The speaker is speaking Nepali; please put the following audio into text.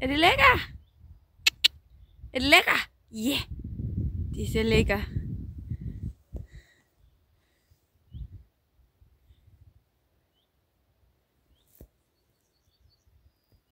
Er det lækker? Er det lækker? Ja, yeah. Det er så lækker.